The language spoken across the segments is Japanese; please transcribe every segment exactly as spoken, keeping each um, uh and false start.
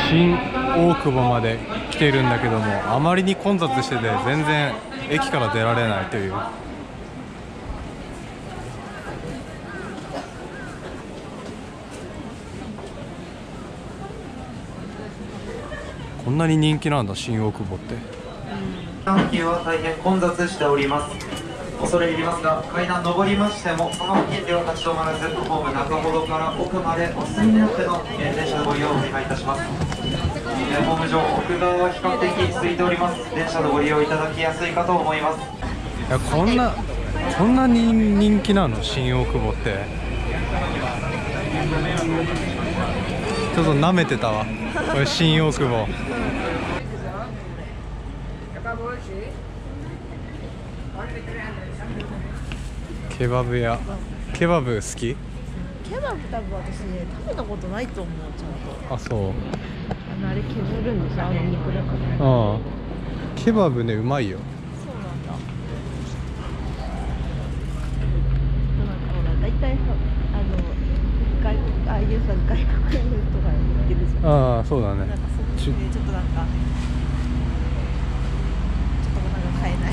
新大久保まで来ているんだけども、あまりに混雑してて全然駅から出られないという。こんなに人気なんだ、新大久保って。 付近は大変混雑しております。恐れ入りますが、階段上りましてもその付近では立ち止まらず、ホーム中ほどから奥までお進みになっての電車のご利用をお願いいたします。ホーム上奥側は比較的空いております。電車のご利用いただきやすいかと思います。 いや、こんなこんなに人気なの、新大久保って。ちょっと舐めてたわこれ、新大久保。ケバブ屋、ケバブ好き？ ケバブ多分私ね、食べたことないと思う。ちゃんと。 あ、そう。 あのあれ削るんでしょ、あの肉だから。 ああ、ケバブね、うまいよ。 そうなんだ。なんかほら、大体あの外国、ああいうさ、外国の人が売ってるじゃん。 ああ、そうだね。 なんかそっちでちょっとなんかちょっとなんか買えない。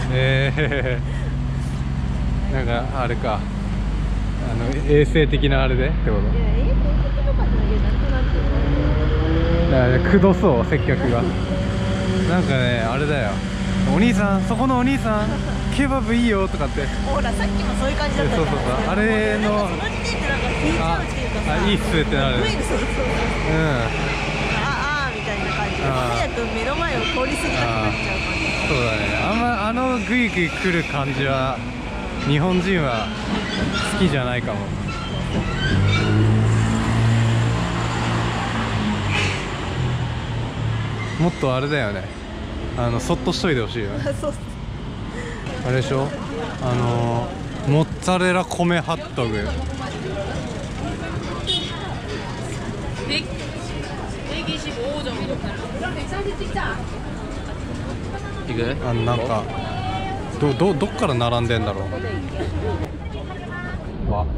ええー、なんかあれか、あの衛生的なあれでってこと？ いや、衛生的とかじゃなくて、なんとなく。 だからね、くどそう接客が。なんかね、あれだよ、お兄さん、そこのお兄さんケバブいいよとかって。 ほら、さっきもそういう感じだったじゃん。 そうそうそう、あれの、 その時点でなんか引いちゃうっていうかさ、 あ、いいっすってなる。 そうそうそう、 うん、 ああみたいな感じで、早く目の前を通り過ぎたくなっちゃう感じ。 そうだね、あんまあのグイグイ来る感じは日本人は好きじゃないかも。もっとあれだよね、あのそっとしといてほしいよね。あれでしょ、あのモッツァレラ米ハットグ。あ、なんかどどどっから並んでんだろう。わ。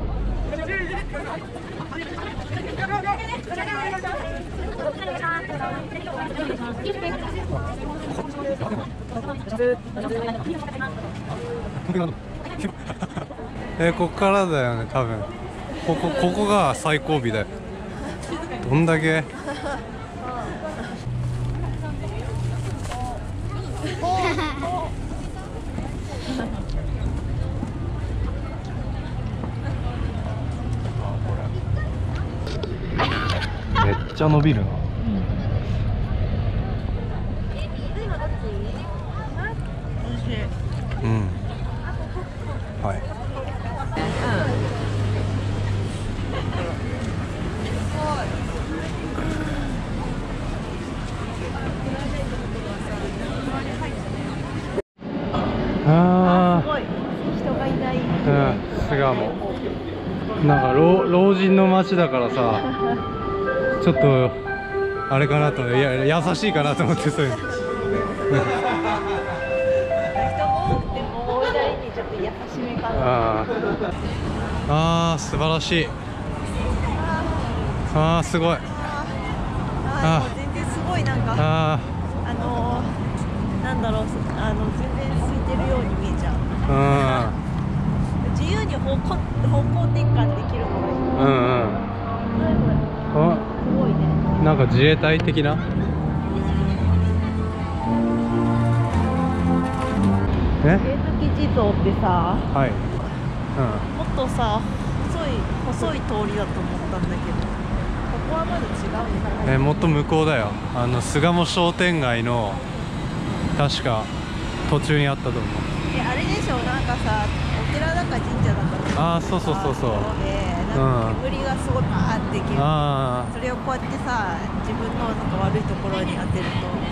えー、ここからだよね、多分。ここここが最後尾だよ。どんだけ。めっちゃ伸びるな。うん。はい。ああ。すごい人がいない。うん、巣鴨。なんか老老人の街だからさ、ちょっとあれかなと、いや優しいかなと思って、そういう。人が多くても大台にちょっと優しめかな。 ああ、素晴らしい。ああ、すごい。 ああ、全然すごい、なんかああのー、なんだろう、あの全然空いてるように見えちゃう。うん、自由に方向方向転換できるのがいい。うんうん。あ、すごいね。 なんか自衛隊的な。え？ 上月地蔵ってさ、 はい。 うん、もっとさ、細い細い通りだと思ったんだけど、ここはまだ違うんだ。 え、もっと向こうだよ。あの巣鴨商店街の確か途中にあったと思う。 え、あれでしょ、なんかさ、お寺だか神社だか。 ああ、そうそうそうそう。 なんか煙がすごいバーってきる。あ、それをこうやってさ、自分のなんか悪いところに当てると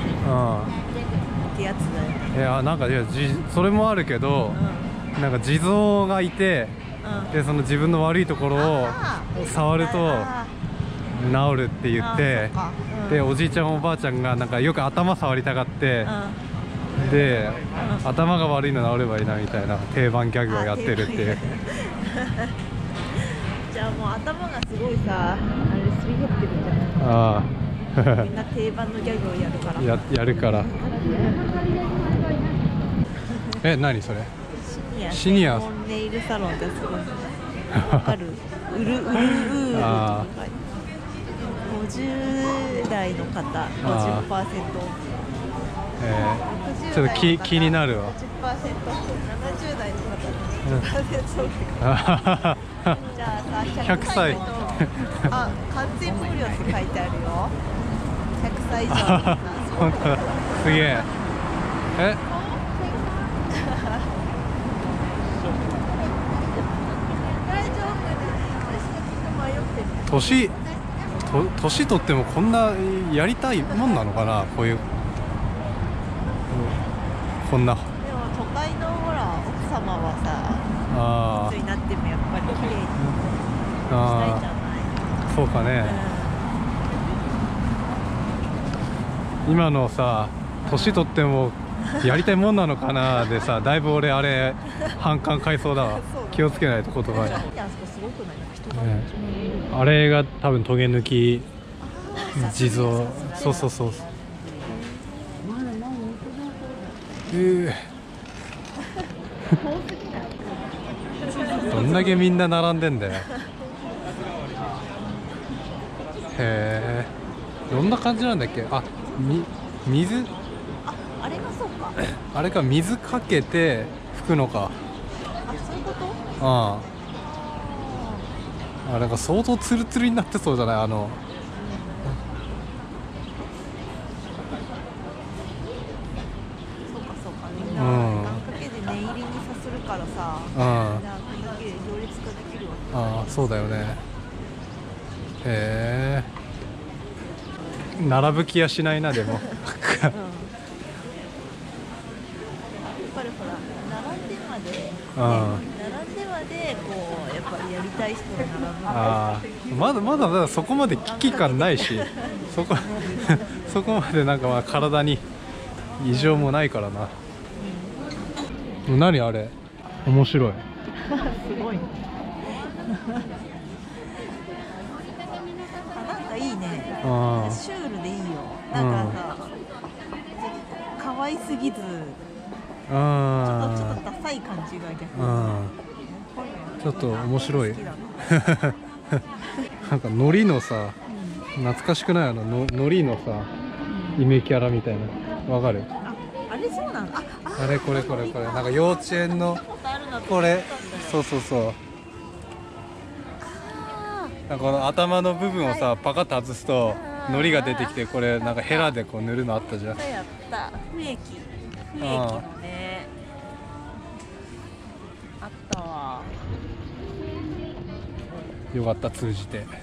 ってやつだよね。 いや、なんかいや、じそれもあるけど、うん、なんか地蔵がいて、うん、でその自分の悪いところを触ると治るって言って、うん、でおじいちゃんおばあちゃんがなんかよく頭触りたがって、うん、で、うん、頭が悪いの治ればいいなみたいな定番ギャグをやってるっていう。 じゃあもう頭がすごいさ、あれすり減ってるんじゃない？ ああ、 みんな定番のギャグをやるからややるからえ、何それシニア専門ネイルサロンってすごいわかるうるうるうーあごじゅう代の方 ごじゅっパーセント、 えー、ちょっと気気になるわ。 ごじゅっパーセント、ななじゅう代の方ごじゅっパーセントってじゃあさ、ひゃくさいのあ、完全無料って書いてあるよ。ひゃくさい以上の方本当だ、すげえ。え大丈夫です。私がきっと迷ってる。 年と年取ってもこんなやりたいもんなのかな、こういう、うん、こんな。 でも都会のほら奥様はさ、 あいつになってもやっぱり綺麗にしたいんじゃない？ そうかね、うん、今のさ、年取ってもやりたいもんなのかなでさ、だいぶ俺あれ反感買いそうだわ。気をつけないと言葉に、ね、あれが多分トゲ抜き地蔵。そうそうそう。えー、どんだけみんな並んでんだよ。へえ、どんな感じなんだっけ。あ、み水、 あ、あれがそうか。 あれか、水かけて拭くのか。 あ、そういうこと？ ああ、あ、なんか相当ツルツルになってそうじゃない、あの、 そうかそうか、みんな願掛けで念入りにさするからさ、みんなこれだけで行列ができるわけ。 ああ、そうだよね。へえ、並ぶ気はしないな。でも、うん、やっぱりほら並んでまで、ね、並んでまでこうやっぱりやりたい人が並ぶ。 ああ、まだまだまだそこまで危機感ないしそこそこまでなんかまあ体に異常もないからな、うん、何あれ面白いすごいねなんかいいね。 あ、 シュールでいいよ。なんかさ、うん、可愛すぎず、 あ、 ちょっとちょっとダサい感じが逆に、 ちょっと面白いなんか海苔のさ、うん、懐かしくない、あのの海苔のさ、イメキャラみたいな、わかる？ あ、あれそうなの？あ、 あれこれこれこれ、なんか幼稚園のこれ、そうそうそう、なんかこの頭の部分をさ、パカッと外すと海苔が出てきて、これなんかヘラでこう塗るのあったじゃん。 やった、不液、不液のね、あったわ。 よかった、通じて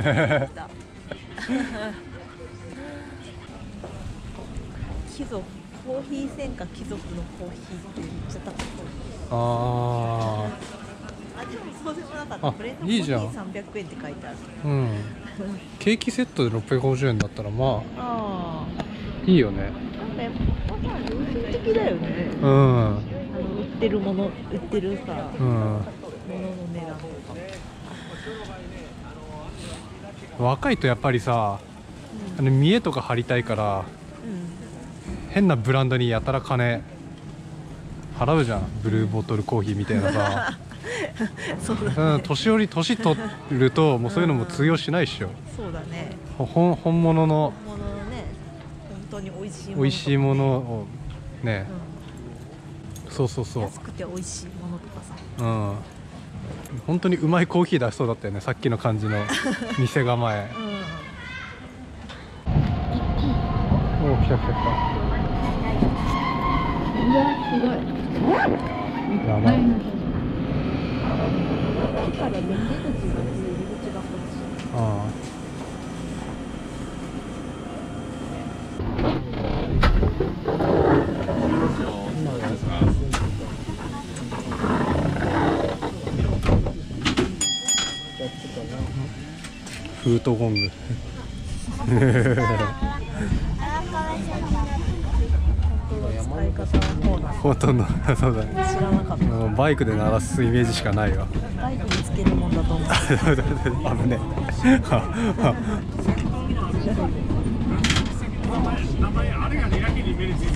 貴族、コーヒー専科貴族のコーヒーってめっちゃ高そう。 ああ、でもそうでもなかった。 あ、 ブレンドコーいいじゃん。 ヒーさんびゃくえんって書いてある。 うん、ケーキセットでろっぴゃくごじゅうえんだったらまあ、 あいいよね。 なんかやっぱ良心的だよね。 うん、 あの売ってるもの、売ってるさ、 うん、 ものの値段とか。 若いとやっぱりさ、うん、あの見栄とか張りたいから、うん、変なブランドにやたら金払うじゃん。ブルーボトルコーヒーみたいなさそうだね、 うん、年寄り年取るともうそういうのも通用しないっしょ、うん、 そうだね。 本, 本物の本物のね、本当に美味しいもの、ね、 美味しいものをね、うん、そうそうそう、 安くて美味しいものとかさ、 うん、本当にうまいコーヒー出しそうだったよね、さっきの感じの店構え、うん、おお、来た来た来た。 うわ、すごい。 やばい。 木から出口が入り口がこっち。 ああ。フートゴング本当の、そうだね。 知らなかった。 バイクで鳴らすイメージしかないわ。 バイクにつけるもんだと思う。 危ねえ名前あれがねやけに見れて